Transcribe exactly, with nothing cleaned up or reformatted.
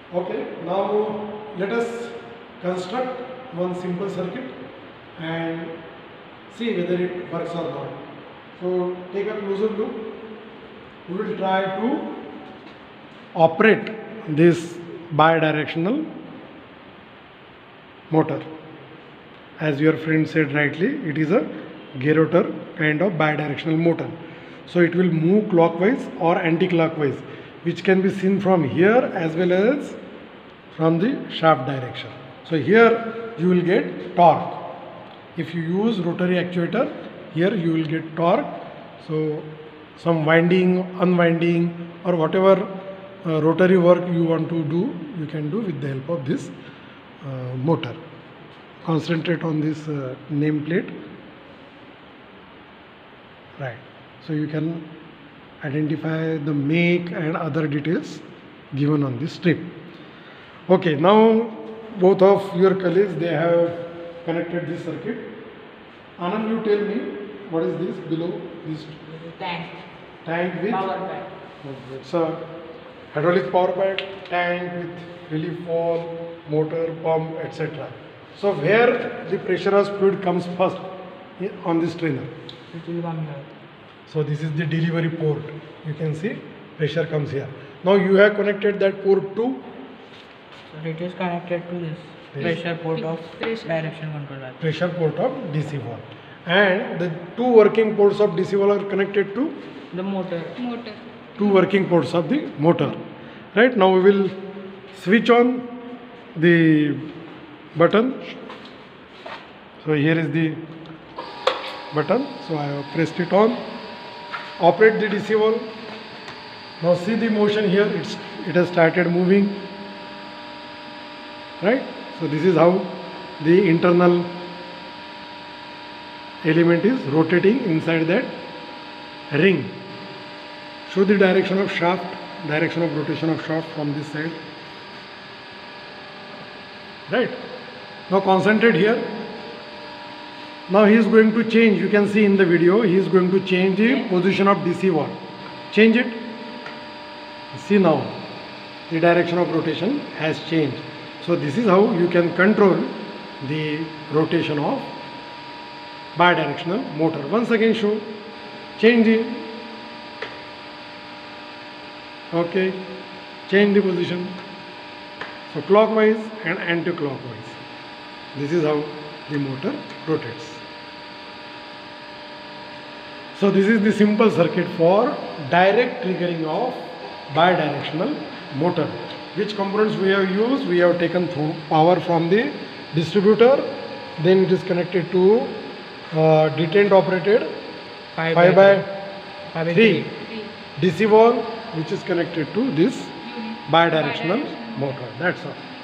Okay, now let us construct one simple circuit and see whether it works or not. So take a closer look. We will try to operate this bidirectional motor. As your friend said rightly, it is a gerotor kind of bidirectional motor. So it will move clockwise or anti-clockwise, which can be seen from here as well as from the shaft direction. So here you will get torque. If you use rotary actuator, here you will get torque. So some winding, unwinding or whatever uh, rotary work you want to do, you can do with the help of this uh, motor. Concentrate on this uh, nameplate. Right. So you can identify the make and other details given on this strip. Okay, now both of your colleagues, they have connected this circuit. Anand, you tell me what is this below this Tank. tank with? Power pack. Okay, it's a hydraulic power pack, tank with relief valve, motor, pump, et cetera. So where the pressure of fluid comes first on this trainer? It will come here. So this is the delivery port. You can see pressure comes here. Now you have connected that port to So it is connected to this Yes. pressure port of direction controller. pressure port of D C valve. And the two working ports of D C valve are connected to The motor. Motor. two working ports of the motor. Right, now we will switch on the button. So here is the button. So I have pressed it on. Operate the D C valve. Now see the motion here. It's it has started moving. Right. So this is how the internal element is rotating inside that ring. Show the direction of shaft, direction of rotation of shaft from this side. Right. Now concentrate here. Now he is going to change. You can see in the video, he is going to change the position of D C valve. Change it. See now, the direction of rotation has changed. So this is how you can control the rotation of bidirectional motor. Once again show, change the, okay, change the position. So clockwise and anti-clockwise. This is how the motor rotates. So this is the simple circuit for direct triggering of bidirectional motor. Which components we have used? We have taken power from the distributor, then it is connected to uh, detent operated Five five by five by three Three. D C valve, which is connected to this Unit. bidirectional Bidirectional. motor. That's all.